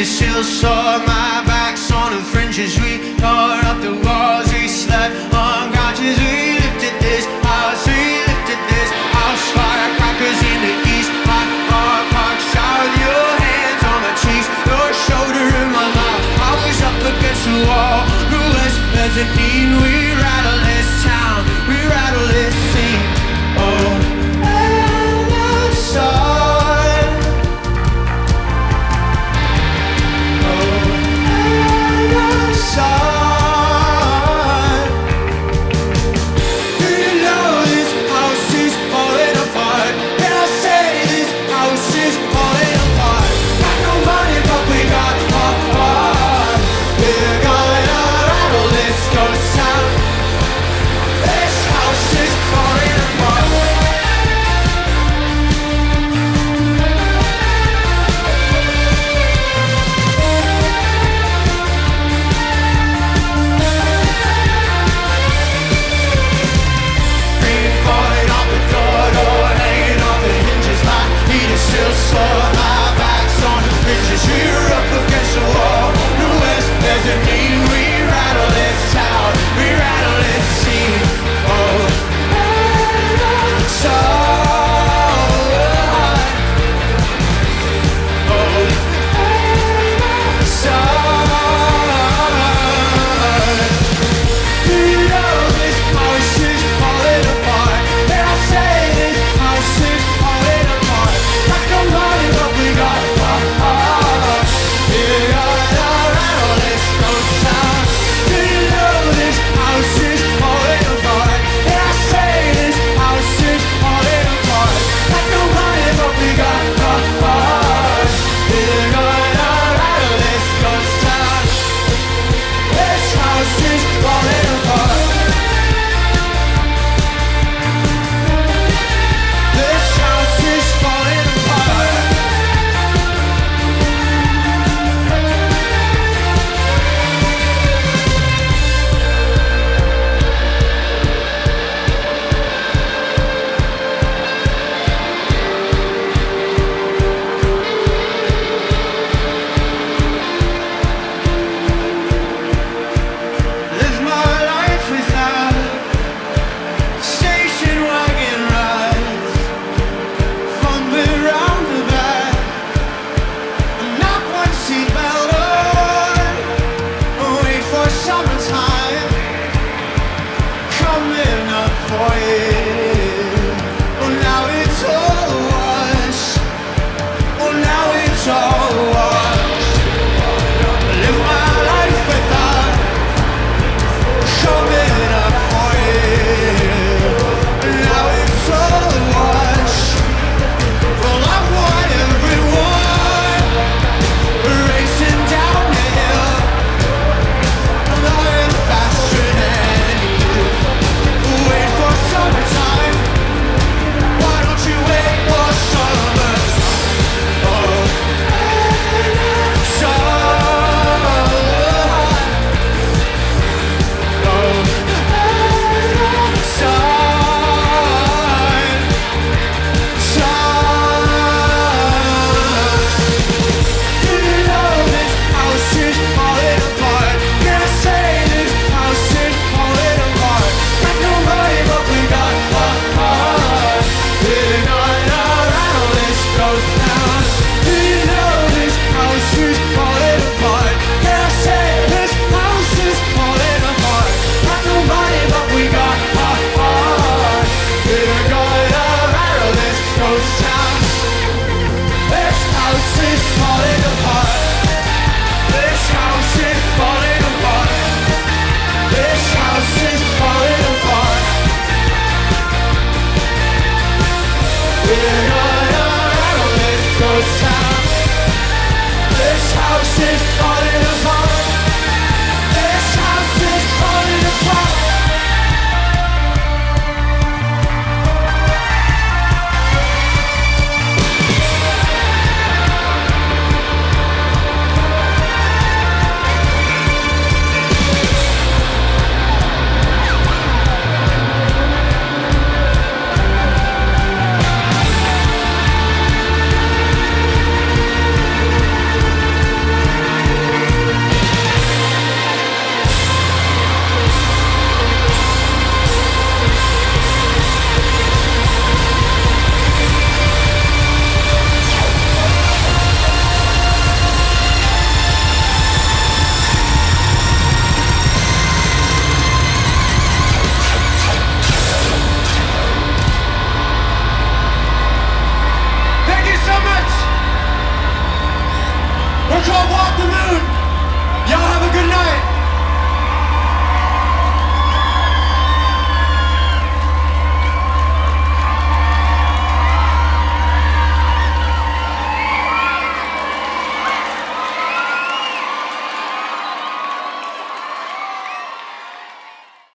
the steel saw. My back's on the fringes. We tore up the walls. We slept unconscious. We lifted this house. We lifted this house. Firecrackers in the east. My heart punch out. Your hands on my cheeks. Your shoulder in my mouth. I was up against the wall. The west mezzanine. We rattle this town. We rattle this scene. Oh, and the sun. Oh, and the sun. Do you know this house is falling apart? Can I say this house is falling apart? Got no money, but we got our heart. We're gonna rattle this ghost town. This house is falling apart. Green falling off the door, hanging off the hinges. My feet are still sore, my back's on the fringes. We're up against the wall. The west mezzanine. We rattle this town. We rattle this scene. Oh, and the sun. Oh, and the sun. Do you know this house is falling apart? Can I say this house is falling apart? Got no money, but we got our heart. We're gonna rattle this ghost town. Do you know this house is falling apart? Can I say this house is falling apart? Got no money, but we got our heart. We're gonna rattle this ghost town. This house is falling apart. This house is falling apart. Live my life without station wagon rides. Fun around the back. Not one seatbelt on. Wait for summertime coming up for you. Oh, now it's all a wash. Oh, now it's all a wash. Live my life without coming up for you. Now it's all a wash. Well, I want everyone racing down the hill, lying faster than you. Wait for summertime. Why don't you wait for summertime? Oh, called Walk the Moon. Y'all have a good night.